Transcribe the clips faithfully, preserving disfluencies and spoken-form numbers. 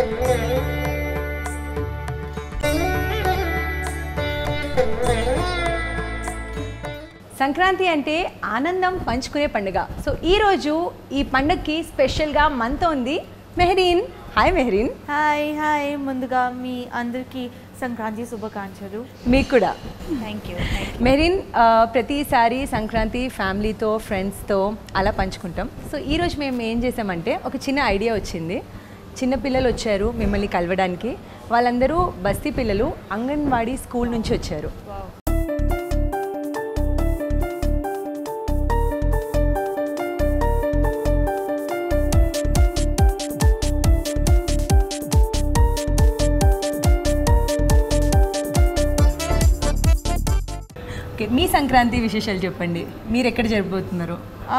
సంక్రాంతి అంటే ఆనందం పంచుకునే పండుగ. సో ఈ రోజు ఈ పండుగకి స్పెషల్గా మనతో ఉంది Mehreen. Hi Mehreen. Hi hi ముందుగా మీ అందరికీ సంక్రాంతి శుభాకాంక్షలు. మీకు కూడా. Thank you. మెహరీన్, ప్రతిసారి సంక్రాంతి ఫ్యామిలీతో ఫ్రెండ్స్తో అలా పంచుకుంటాం. సో ఈరోజు మేము ఏం చేసామంటే ఒక చిన్న ఐడియా వచ్చింది. చిన్న పిల్లలు వచ్చారు మిమ్మల్ని కలవడానికి. వాళ్ళందరూ బస్తీ పిల్లలు, అంగన్వాడీ స్కూల్ నుంచి వచ్చారు. మీ సంక్రాంతి విశేషాలు చెప్పండి. మీరు ఎక్కడ జరుపుతున్నారు?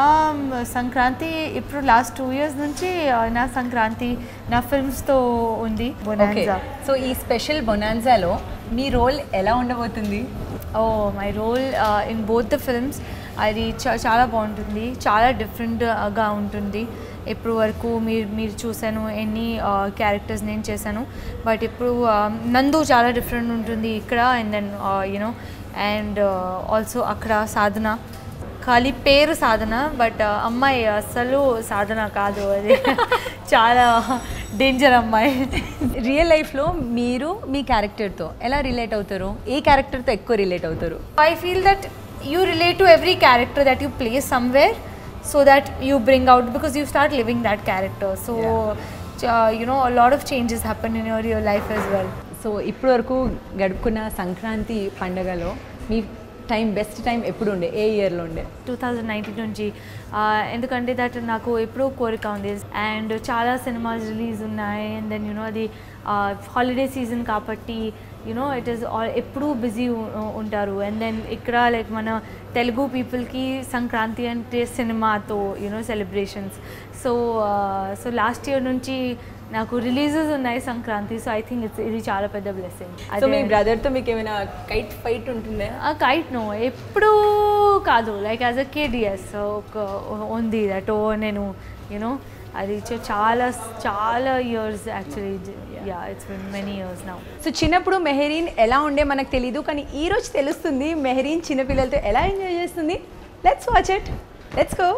సంక్రాంతి ఇప్పుడు లాస్ట్ టూ ఇయర్స్ నుంచి నా సంక్రాంతి నా ఫిల్మ్స్తో ఉంది బొనాన్జా. సో ఈ స్పెషల్ బొనాన్జాలో మీ రోల్ ఎలా ఉండబోతుంది? Oh my role in both the films అది చాలా బాగుంటుంది, చాలా డిఫరెంట్గా ఉంటుంది. ఇప్పుడు వరకు మీరు మీరు చూసాను ఎన్ని క్యారెక్టర్స్ నేను చేశాను, బట్ ఇప్పుడు నందు చాలా డిఫరెంట్ ఉంటుంది ఇక్కడ. And then you know and also అక్కడ సాధన, ఖాళీ పేరు సాధన బట్ అమ్మాయి అస్సలు సాధన కాదు, అది చాలా డేంజర్ అమ్మాయి. రియల్ లైఫ్లో మీరు మీ క్యారెక్టర్తో ఎలా రిలేట్ అవుతారు? ఏ క్యారెక్టర్తో ఎక్కువ రిలేట్ అవుతారు? I feel that you relate to every character that you play somewhere so that you bring out because you start living that character. So yeah. uh, you know a lot of changes happen in your real life as well. So ఇప్పటి వరకు గడుపుకున్న సంక్రాంతి పండుగలో మీ time best time ఎప్పుడు ఉండే? ఏ ఇయర్లో ఉండే? Two thousand nineteen నుంచి. ఎందుకంటే that నాకు ఎప్పుడూ కోరిక ఉంది అండ్ చాలా సినిమాస్ రిలీజ్ ఉన్నాయి. అండ్ దెన్ యూనో అది హాలిడే సీజన్ కాబట్టి యూనో ఇట్ ఈస్ ఎప్పుడూ బిజీ ఉంటారు. అండ్ దెన్ ఇక్కడ లైక్ మన తెలుగు పీపుల్కి సంక్రాంతి అంటే సినిమాతో you know celebrations. So so last year నుంచి నాకు రిలీజెస్ ఉన్నాయి Sankranti. So I think it's ఇది చాలా పెద్ద బ్లెస్సింగ్. సో మీ బ్రదర్తో మీకు ఏమైనా కైట్ ఫైట్ ఉంటుందా? కైట్ నో, ఎప్పుడూ కాదు. లైక్ యాజ్ అ కిడ్ ఎస్ ఒక ఉంది దట్ ఓ నేను యూనో అది చాలా చాలా years actually. Ya it's been many years now. So చిన్నప్పుడు మెహరీన్ ఎలా ఉండే మనకు తెలీదు, కానీ ఈ రోజు తెలుస్తుంది మెహరీన్ చిన్నపిల్లలతో ఎలా ఎంజాయ్ చేస్తుంది. Let's watch it. Let's go.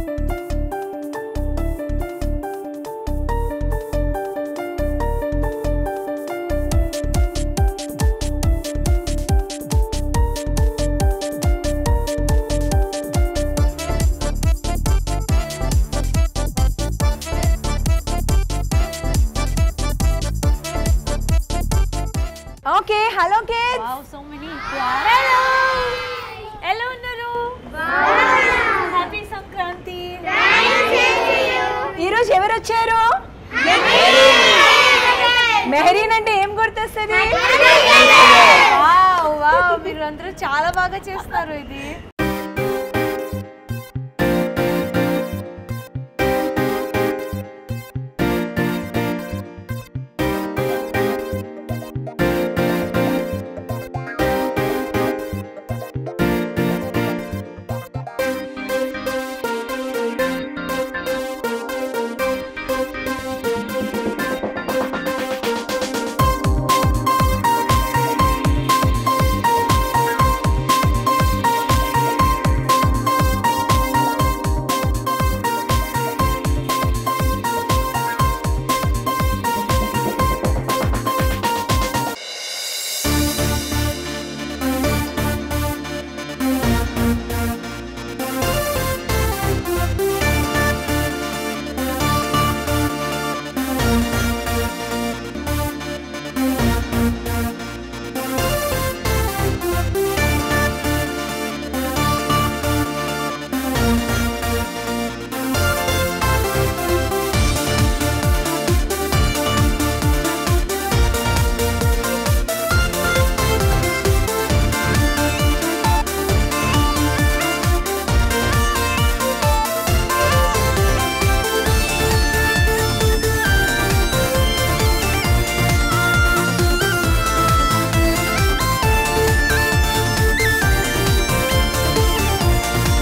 Okay, hello kids. Wow, so many. Hello hello ఉన్నారు. హ్యాపీ సంక్రాంతి. ఈరోజు ఎవరు వచ్చారు? మెహరీన్ అంటే ఏం గుర్తొస్తుంది? వావ్ వావ్, మీరు అందరూ చాలా బాగా చేస్తున్నారు ఇది.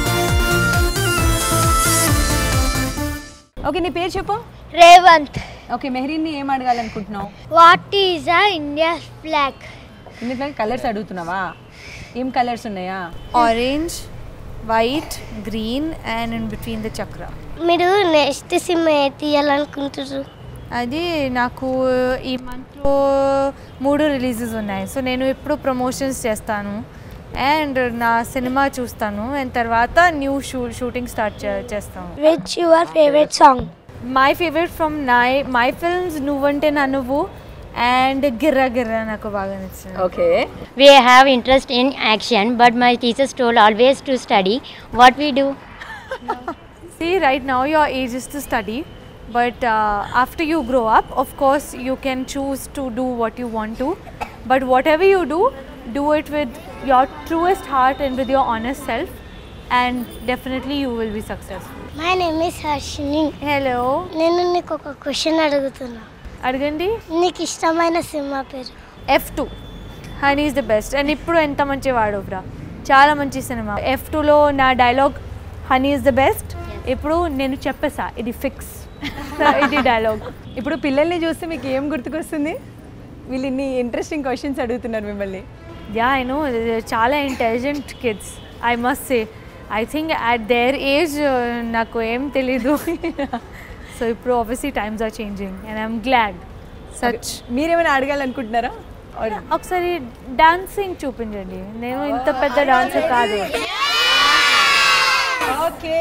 ఓకే, నీ పేరు చెప్పు. రేవంత్. ఓకే, మెహరీన్ని ఏం అడగాలనుకుంటున్నావు? What is a India flag? ఇందులో కలర్స్ అడుగుతున్నావా? ఏం కలర్స్ ఉన్నాయా? Orange, white, green and in between the chakra. మీరు నెక్స్ట్ సినిమా ఏ తీయాలనుకుంటారు? అది నాకు ఈ మంత్లో మూడు రిలీజెస్ ఉన్నాయి. సో నేను ఎప్పుడు ప్రమోషన్స్ చేస్తాను అండ్ నా సినిమా చూస్తాను అండ్ తర్వాత న్యూ షూ షూటింగ్ స్టార్ట్ చేస్తాను. Which your favourite song? My favourite from నై మై ఫిల్మ్స్ నువ్వంటే నా నువ్వు అండ్ గిర్ర గిర్ర నాకు బాగా నచ్చింది. ఓకే, We have interest in action, but my teachers told always to study. What we do? See, right now your age is to study, but uh, after you grow up, of course, you can choose to do what you want to. But whatever you do, do it with your truest heart and with your honest self, and definitely you will be successful. My name is Harshini. Hello. నేను నీకు ఒక question అడుగుతున్నా. అడగండి. నీకు ఇష్టమైన సినిమా పేరు? F two honey is the best. And ఇప్పుడు ఎంత మంచి వాడోబ్రా, చాలా మంచి సినిమా. ఎఫ్ టూలో నా dialogue honey is the best. ఇప్పుడు నేను చెప్పేసా, ఇది ఫిక్స్, ఇది డైలాగ్. ఇప్పుడు పిల్లల్ని చూస్తే మీకు ఏం గుర్తుకొస్తుంది? వీళ్ళు ఇన్ని ఇంట్రెస్టింగ్ క్వశ్చన్స్ అడుగుతున్నారు మిమ్మల్ని. యా ఐ నో, చాలా intelligent kids I must say. I think at their age నాకు ఏం తెలీదు. సో ఇప్పుడు obviously times are changing and I'm glad such. మీరేమైనా అడగాలనుకుంటున్నారా? ఒకసారి డాన్సింగ్ చూపించండి. నేను ఇంత పెద్ద డాన్సర్ కాదు. Okay,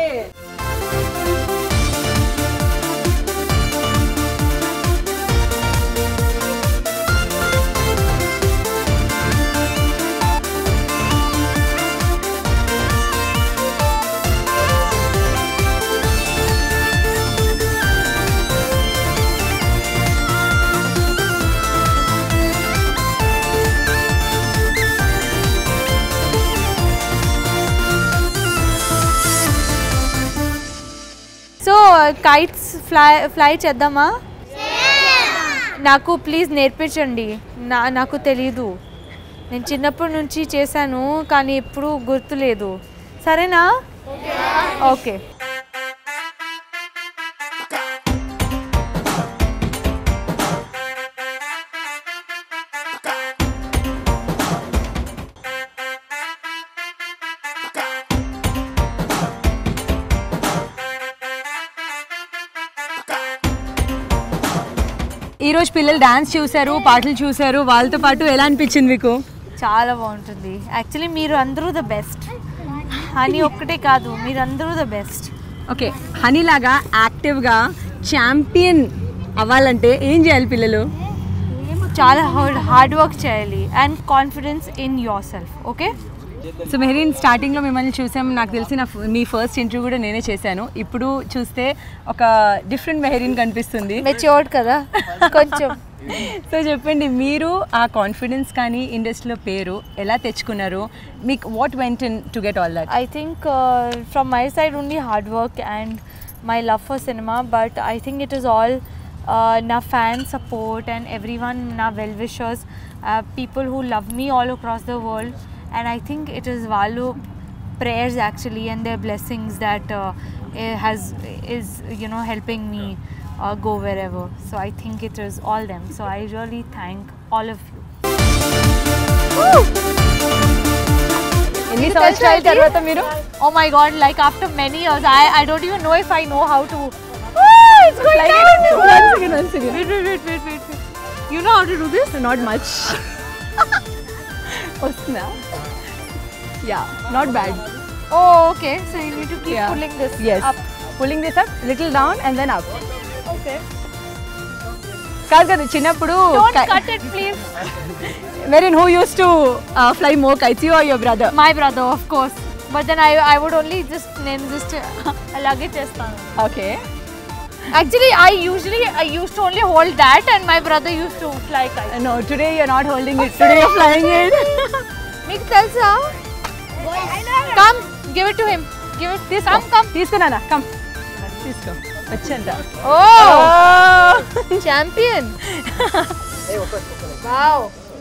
so kites fly fly చేద్దామా? నాకు ప్లీజ్ నేర్పించండి. నా నాకు తెలీదు. నేను చిన్నప్పటి నుంచి చేశాను కానీ ఎప్పుడు గుర్తులేదు. సరేనా? ఓకే. ఈరోజు పిల్లలు డాన్స్ చూశారు, పాటలు చూశారు, వాళ్ళతో పాటు ఎలా అనిపించింది మీకు? చాలా బాగుంటుంది. యాక్చువల్లీ మీరు అందరూ ద బెస్ట్. హనీ ఒక్కటే కాదు, మీరు అందరూ ద బెస్ట్. ఓకే, హనీ లాగా యాక్టివ్గా ఛాంపియన్ అవ్వాలంటే ఏం చేయాలి పిల్లలు? చాలా హార్డ్ హార్డ్ వర్క్ చేయాలి and confidence in yourself. Okay. So Mehreen, స్టార్టింగ్లో మిమ్మల్ని చూసాం, నాకు తెలిసి నా మీ ఫస్ట్ ఇంటర్వ్యూ కూడా నేనే చేశాను. ఇప్పుడు చూస్తే ఒక డిఫరెంట్ మెహరీన్ కనిపిస్తుంది. మెచ్యూర్డ్ కదా కొంచెం. సో చెప్పండి, మీరు ఆ కాన్ఫిడెన్స్ కానీ ఇండస్ట్రీలో పేరు ఎలా తెచ్చుకున్నారు? మీకు what went in to get all that? I think uh, from my side only hard work and my love for cinema, but I think it is all uh, na fan support and everyone, na well wishers, uh, people who love me all across the world, and I think it is Valu prayers actually and their blessings that uh, has is you know helping me uh, go wherever. So I think it is all them. So I really thank all of you. ఎన్ని సంవత్సరాల తర్వాత మీరు? Oh my god, like after many years, I, I don't even know if I know how to. Oh, it's going Like down. it. Once again, once again. Wait, wait, wait, wait, wait, wait. You know how to do this? Not much. వస్తుందా? Yeah, not bad. Oh, okay. So you need to keep Yeah. pulling this Yes. up. Pulling this up, little down and then up. Okay. కాదు కదా చిన్నప్పుడు Don't cut it, please. Merin, who used to uh, fly more kites, you or your brother? My brother, of course. But then I, I would only just name just alage chestanu. Okay. Actually, I usually I used to only hold that, and my brother used to fly kite. No, today you're not holding it. Today you're flying it. Meeku telusa? Come, give it to him. Give it. This come, come. తీసుకున్నానా? Come. తీసుకో. వచ్చేంత. Oh, champion. Wow.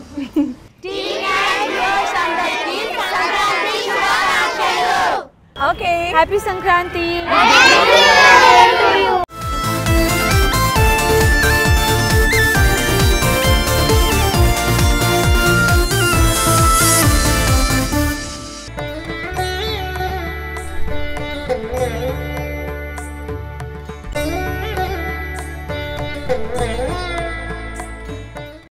Okay. Happy Sankranti. Thank you.